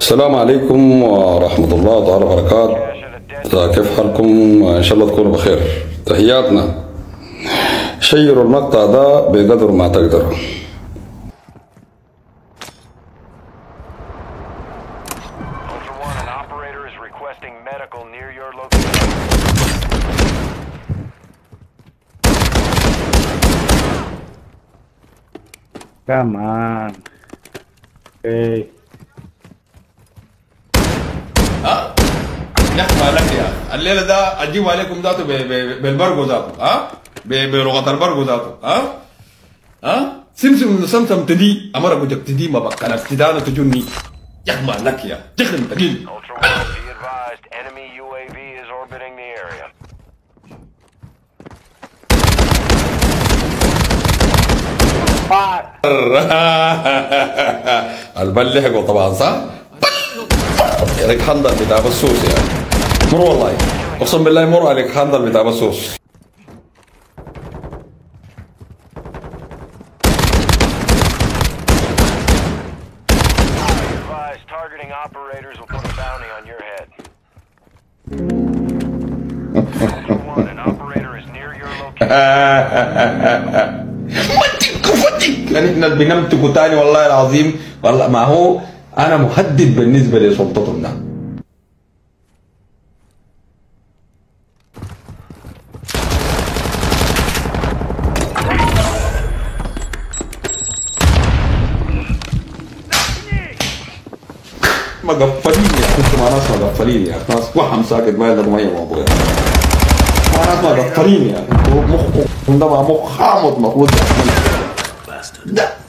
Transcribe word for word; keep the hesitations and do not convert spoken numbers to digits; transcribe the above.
السلام عليكم ورحمة الله تعالى وبركاته. كيف حالكم؟ إن شاء الله تكونوا بخير. تحياتنا. شيروا المقطع ده بقدر ما تقدروا. Come on. Hey. ها؟ نحن لك يا الليله ده اجيب عليكم ذاته بالبرغو ذاته، ها؟ بلغه البرغو ذاته، ها؟ ها؟ سمسم سمسم تدي امر ابو جك تدي ما بقى ابتدانا تجني يحمى لك يا تخن تقيل. البلحقوا طبعا صح؟ عليك حنظل بتاع بسوس يعني. مر والله اقسم بالله مر عليك حنظل بتاع بسوس. يعني احنا بنمتكوا تاني والله العظيم. والله ما هو انا مهدد بالنسبه لسلطتنا. مغفلين يا اخي، انتوا مع ناس مغفلين يا اخي، ناس وهم ساكت ما يقدروا ميه ما ابويا. مع ناس مغفلين يا اخي، انتوا مخكم ده مخ خامض المفروض.